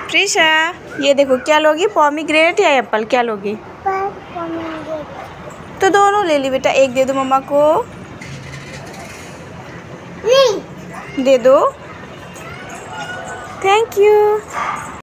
प्रीशा, ये देखो क्या लोगी, पॉमीग्रेनेट या एप्पल, क्या लोगी? तो दोनों ले ली बेटा। एक दे दो मम्मा को। नहीं दे दो। Thank you.